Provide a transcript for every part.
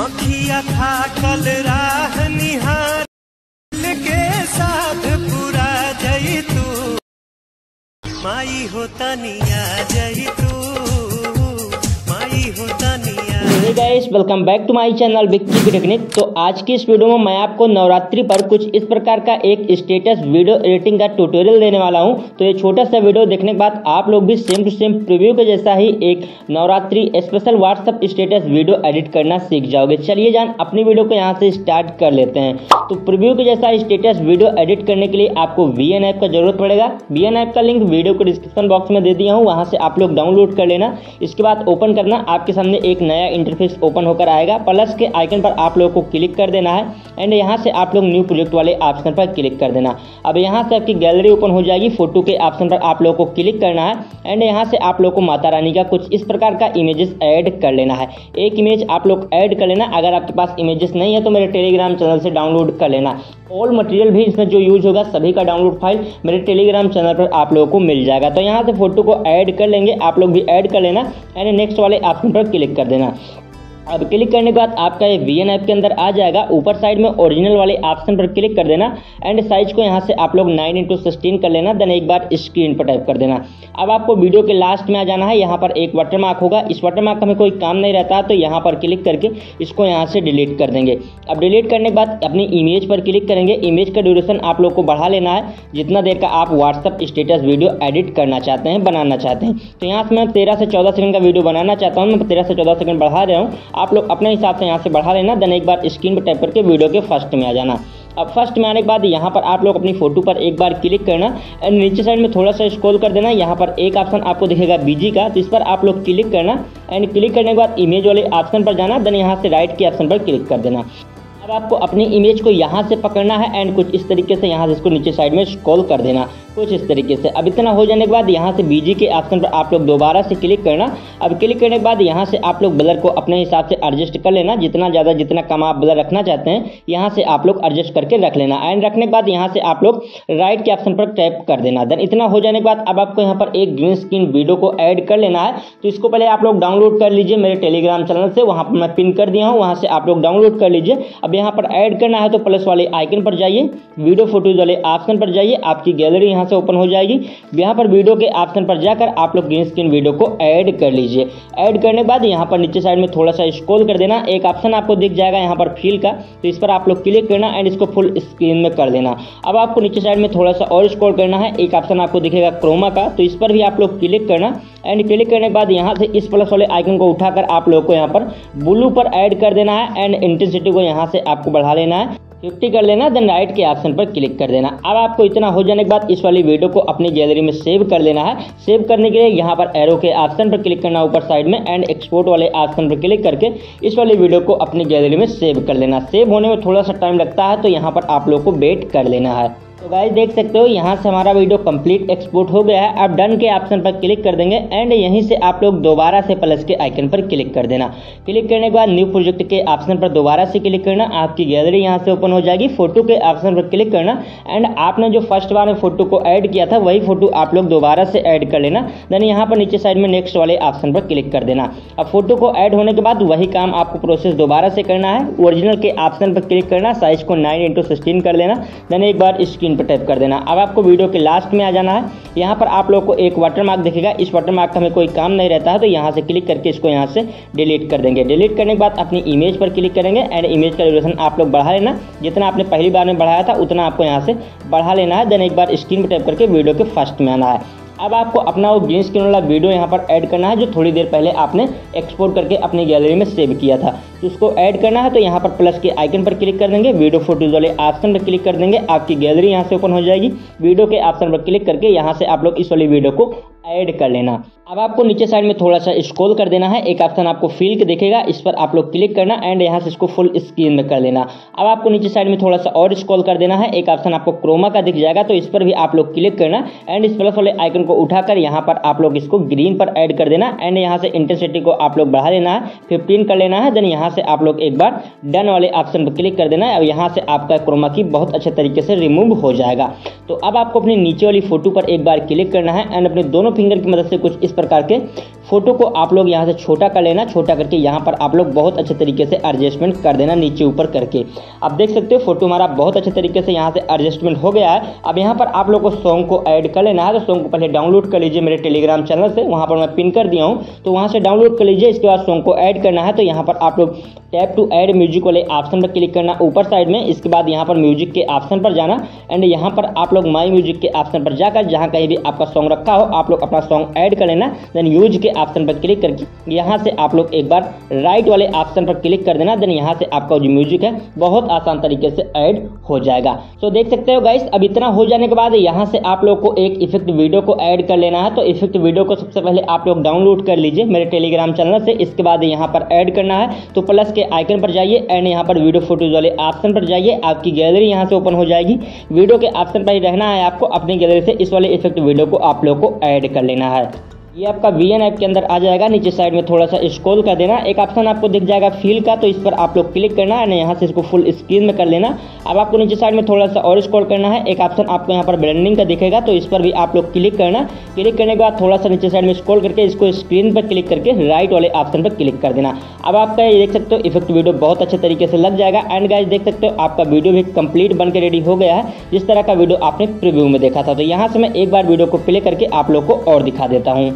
अखिया था कल राह निहार के साथ पूरा जई तू माई होता निया जई तू माई होता निया। Hey guys, welcome back to my channel Vicky की टेक्निक। तो आज की इस वीडियो में मैं आपको नवरात्रि पर कुछ इस प्रकार का एक स्टेटस वीडियो एडिटिंग का ट्यूटोरियल देने वाला हूं। तो ये छोटा सा वीडियो देखने के बाद आप लोग भी सेम टू सेम प्रीव्यू के जैसा ही एक Navratri special WhatsApp status video edit करना सीख जाओगे। चलिए जान अपनी वीडियो को यहाँ से स्टार्ट कर लेते हैं। तो प्रीव्यू के जैसा स्टेटस वीडियो एडिट करने के लिए आपको VN ऐप का जरूरत पड़ेगा। VN ऐप का लिंक वीडियो को डिस्क्रिप्शन बॉक्स में दे दिया हूँ, वहाँ से आप लोग डाउनलोड कर लेना। इसके बाद ओपन करना, आपके सामने एक नया इंटरफेस ओपन होकर आएगा। प्लस के आइकन पर आप लोगों को क्लिक कर देना है एंड यहाँ से आप लोग न्यू प्रोजेक्ट वाले ऑप्शन पर क्लिक कर देना। अब यहाँ से आपकी गैलरी ओपन हो जाएगी। फोटो के ऑप्शन पर आप लोगों को क्लिक करना है एंड यहाँ से आप लोगों को माता रानी का कुछ इस प्रकार का इमेजेस ऐड कर लेना है। एक इमेज आप लोग ऐड कर लेना। अगर आपके पास इमेजेस नहीं है तो मेरे टेलीग्राम चैनल से डाउनलोड कर लेना। ऑल मटेरियल भी इसमें जो यूज होगा सभी का डाउनलोड फाइल मेरे टेलीग्राम चैनल पर आप लोगों को मिल जाएगा। तो यहाँ से फोटो को ऐड कर लेंगे, आप लोग भी ऐड कर लेना एंड नेक्स्ट वाले ऑप्शन पर क्लिक कर देना। अब क्लिक करने के बाद आपका ये VN ऐप के अंदर आ जाएगा। ऊपर साइड में ओरिजिनल वाले ऑप्शन पर क्लिक कर देना एंड साइज को यहाँ से आप लोग 9:16 कर लेना। देन एक बार स्क्रीन पर टाइप कर देना। अब आपको वीडियो के लास्ट में आ जाना है। यहाँ पर एक वाटरमार्क होगा। इस वाटरमार्क का हमें कोई काम नहीं रहता तो यहाँ पर क्लिक करके इसको यहाँ से डिलीट कर देंगे। अब डिलीट करने के बाद अपनी इमेज पर क्लिक करेंगे। इमेज का ड्यूरेशन आप लोग को बढ़ा लेना है जितना देर का आप व्हाट्सअप स्टेटस वीडियो एडिट करना चाहते हैं, बनाना चाहते हैं। तो यहाँ से मैं 13 से 14 सेकंड का वीडियो बनाना चाहता हूँ। मैं 13 से 14 सेकंड बढ़ा रहा हूँ, आप लोग अपने हिसाब से यहाँ से बढ़ा लेना। देन एक बार स्क्रीन पर टाइप करके वीडियो के फर्स्ट में आ जाना। अब फर्स्ट में आने के बाद यहाँ पर आप लोग अपनी फोटो पर एक बार क्लिक करना एंड नीचे साइड में थोड़ा सा स्क्रॉल कर देना। यहाँ पर एक ऑप्शन आपको दिखेगा BG का, तो इस पर आप लोग क्लिक करना एंड क्लिक करने के बाद इमेज वाले ऑप्शन पर जाना। देन यहाँ से राइट के ऑप्शन पर क्लिक कर देना। अब आपको अपनी इमेज को यहाँ से पकड़ना है एंड कुछ इस तरीके से यहाँ से इसको नीचे साइड में स्क्रॉल कर देना, कुछ इस तरीके से। अब इतना हो जाने के बाद यहाँ से BG के ऑप्शन पर आप लोग दोबारा से क्लिक करना। अब क्लिक करने के बाद यहाँ से आप लोग ब्लर को अपने हिसाब से एडजस्ट कर लेना। जितना ज़्यादा जितना कम आप ब्लर रखना चाहते हैं यहाँ से आप लोग एडजस्ट करके रख लेना। एंड रखने के बाद यहाँ से आप लोग राइट के ऑप्शन पर टैप कर देना। देन इतना हो जाने के बाद अब आपको यहाँ पर एक ग्रीन स्क्रीन वीडियो को ऐड कर लेना है। तो इसको पहले आप लोग डाउनलोड कर लीजिए मेरे टेलीग्राम चैनल से, वहाँ पर मैं पिन कर दिया हूँ, वहाँ से आप लोग डाउनलोड कर लीजिए। अब यहाँ पर ऐड करना है तो प्लस वाले आइकन पर जाइए, वीडियो फोटोज वाले ऑप्शन पर जाइए, आपकी गैलरी यहाँ से ओपन हो जाएगी। यहाँ पर वीडियो के ऑप्शन पर जाकर आप लोग ग्रीन स्क्रीन वीडियो को ऐड कर लीजिए। ऐड करने के बाद यहाँ पर नीचे साइड में थोड़ा सा स्क्रॉल कर देना। एक ऑप्शन आपको दिख जाएगा यहाँ पर फील का, तो इस पर आप लोग क्लिक करना एंड इसको फुल स्क्रीन में कर देना। अब आपको नीचे साइड में थोड़ा सा और स्क्रॉल करना है। एक ऑप्शन आपको दिखेगा क्रोमा का, तो इस पर भी आप लोग क्लिक करना एंड क्लिक करने के बाद यहाँ से इस प्लस वाले आइकन को उठाकर आप लोग को यहाँ पर ब्लू पर ऐड कर देना है एंड इंटेंसिटी को यहाँ से आपको बढ़ा लेना है, 50 कर लेना। देन राइट के ऑप्शन पर क्लिक कर देना। अब आपको इतना हो जाने के बाद इस वाली वीडियो को अपनी गैलरी में सेव कर लेना है। सेव करने के लिए यहाँ पर एरो के ऑप्शन पर क्लिक करना ऊपर साइड में एंड एक्सपोर्ट वाले ऑप्शन पर क्लिक करके इस वाली वीडियो को अपनी गैलरी में सेव कर लेना। सेव होने में थोड़ा सा टाइम लगता है तो यहाँ पर आप लोग को वेट कर लेना है। तो गाइस देख सकते हो यहाँ से हमारा वीडियो कंप्लीट एक्सपोर्ट हो गया है। अब डन के ऑप्शन पर क्लिक कर देंगे एंड यहीं से आप लोग दोबारा से प्लस के आइकन पर क्लिक कर देना। क्लिक करने के बाद न्यू प्रोजेक्ट के ऑप्शन पर दोबारा से क्लिक करना। आपकी गैलरी यहाँ से ओपन हो जाएगी। फोटो के ऑप्शन पर क्लिक करना एंड आपने जो फर्स्ट बार में फोटो को ऐड किया था वही फोटो आप लोग दोबारा से ऐड कर लेना। देन यहाँ पर नीचे साइड में नेक्स्ट वाले ऑप्शन पर क्लिक कर देना। अब फोटो को ऐड होने के बाद वही काम आपको प्रोसेस दोबारा से करना है। ओरिजिनल के ऑप्शन पर क्लिक करना, साइज को 9:16 कर लेना। देन एक बार स्क्रीन पर टाइप कर देना। अब आपको वीडियो के लास्ट में आ जाना है। यहाँ पर आप लोग को एक वाटरमार्क दिखेगा। इस वाटरमार्क का हमें कोई काम नहीं रहता है तो यहाँ से क्लिक करके इसको यहाँ से डिलीट कर देंगे। डिलीट करने के बाद अपनी इमेज पर क्लिक करेंगे एंड इमेज का ड्यूरेशन आप लोग बढ़ा लेना। जितना आपने पहली बार में बढ़ाया था उतना आपको यहाँ से बढ़ा लेना है। देन एक बार स्क्रीन पर टाइप करके वीडियो के फर्स्ट में आना है। अब आपको अपना वो ग्रीन स्क्रीन वाला वीडियो यहाँ पर ऐड करना है जो थोड़ी देर पहले आपने एक्सपोर्ट करके अपनी गैलरी में सेव किया था। तो उसको ऐड करना है तो यहाँ पर प्लस के आइकन पर क्लिक कर देंगे, वीडियो फोटोज वाले ऑप्शन पर क्लिक कर देंगे। आपकी गैलरी यहाँ से ओपन हो जाएगी। वीडियो के ऑप्शन पर क्लिक करके यहाँ से आप लोग इस वाली वीडियो को ऐड कर लेना। अब आपको नीचे साइड में थोड़ा सा स्क्रॉल कर देना है। एक ऑप्शन आपको फील के दिखेगा, इस पर आप लोग क्लिक करना एंड यहाँ से इसको फुल स्क्रीन में कर लेना। अब आपको नीचे साइड में थोड़ा सा और स्क्रॉल कर देना है। एक ऑप्शन आपको क्रोमा का दिख जाएगा, तो इस पर भी आप लोग क्लिक करना एंड इस प्लस वाले आइकन को उठाकर यहाँ पर आप लोग इसको ग्रीन पर ऐड कर देना एंड यहाँ से इंटेंसिटी को आप लोग बढ़ा लेना है, 15 कर लेना है। देन यहाँ से आप लोग एक बार डन वाले ऑप्शन पर क्लिक कर देना है। अब यहाँ से आपका क्रोमा की बहुत अच्छे तरीके से रिमूव हो जाएगा। तो अब आपको अपनी नीचे वाली फोटो पर एक बार क्लिक करना है एंड अपने दोनों फिंगर की मदद से कुछ इस प्रकार के फोटो को आप लोग यहाँ से छोटा कर लेना। छोटा करके यहाँ पर आप लोग बहुत अच्छे तरीके से एडजस्टमेंट कर देना नीचे ऊपर करके। आप देख सकते हो फोटो हमारा बहुत अच्छे तरीके से यहाँ से एडजस्टमेंट हो गया है। अब यहाँ पर आप लोग को सॉन्ग को ऐड कर लेना है। तो सॉन्ग को पहले डाउनलोड कर लीजिए मेरे टेलीग्राम चैनल से, वहाँ पर मैं पिन कर दिया हूँ, तो वहाँ से डाउनलोड कर लीजिए। इसके बाद सॉन्ग को ऐड करना है। तो यहाँ पर आप लोग टैप टू ऐड म्यूजिक वाले ऑप्शन पर क्लिक करना ऊपर साइड में। इसके बाद यहाँ पर म्यूजिक के ऑप्शन पर जाना एंड यहाँ पर आप लोग माई म्यूजिक के ऑप्शन पर जाकर जहाँ कहीं भी आपका सॉन्ग रखा हो आप लोग अपना सॉन्ग ऐड कर लेना। देन यूज के ऑप्शन पर क्लिक करके यहाँ से आप लोग एक बार राइट वाले ऑप्शन पर क्लिक कर देना। देन यहाँ से आपका जो म्यूजिक है बहुत आसान तरीके से ऐड हो जाएगा। तो देख सकते हो गाइस, अब इतना हो जाने के बाद यहाँ से आप लोग को एक इफेक्ट वीडियो को ऐड कर लेना है। तो इफेक्ट वीडियो को सबसे पहले आप लोग डाउनलोड कर लीजिए मेरे टेलीग्राम चैनल से। इसके बाद यहाँ पर ऐड करना है तो प्लस के आइकन पर जाइए एंड यहाँ पर वीडियो फोटोज वाले ऑप्शन पर जाइए। आपकी गैलरी यहाँ से ओपन हो जाएगी। वीडियो के ऑप्शन पर ही रहना है आपको। अपनी गैलरी से इस वाले इफेक्ट वीडियो को आप लोग को ऐड कर लेना है। ये आपका VN ऐप के अंदर आ जाएगा। नीचे साइड में थोड़ा सा स्क्रॉल कर देना, एक ऑप्शन आपको दिख जाएगा फील का, तो इस पर आप लोग क्लिक करना है। यहाँ से इसको फुल स्क्रीन में कर लेना। अब आपको नीचे साइड में थोड़ा सा और स्क्रॉल करना है। एक ऑप्शन आपको यहाँ पर ब्लेंडिंग का दिखेगा, तो इस पर भी आप लोग क्लिक करना। क्लिक करने के बाद थोड़ा सा नीचे साइड में स्क्रॉल करके इसको स्क्रीन पर क्लिक करके राइट वाले ऑप्शन पर क्लिक कर देना। अब आपका ये देख सकते हो इफेक्ट वीडियो बहुत अच्छे तरीके से लग जाएगा। एंड गाइस देख सकते हो आपका वीडियो भी कंप्लीट बन के रेडी हो गया है, जिस तरह का वीडियो आपने प्रीव्यू में देखा था। तो यहाँ से मैं एक बार वीडियो को प्ले करके आप लोग को और दिखा देता हूँ।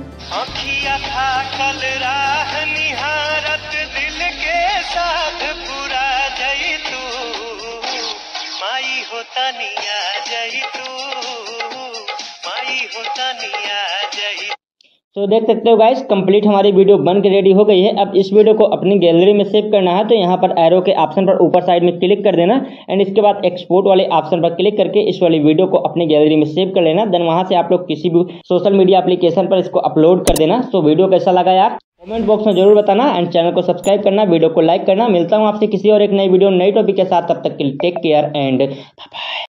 कल राह निहारत दिल के साथ पूरा जई तू माई होता निया जई तू माई होता निया जई। तो देख सकते हो गाइस कंप्लीट हमारी वीडियो बन के रेडी हो गई है। अब इस वीडियो को अपनी गैलरी में सेव करना है। तो यहाँ पर एरो के ऑप्शन पर ऊपर साइड में क्लिक कर देना एंड इसके बाद एक्सपोर्ट वाले ऑप्शन पर क्लिक करके इस वाली वीडियो को अपनी गैलरी में सेव कर लेना। देन वहाँ से आप लोग किसी भी सोशल मीडिया एप्लीकेशन पर इसको अपलोड कर देना। तो वीडियो कैसा लगा यार कमेंट बॉक्स में जरूर बताना एंड चैनल को सब्सक्राइब करना, वीडियो को लाइक करना। मिलता हूँ आपसे किसी और एक नई वीडियो नई टॉपिक के साथ, तब तक के लिए take care and bye bye.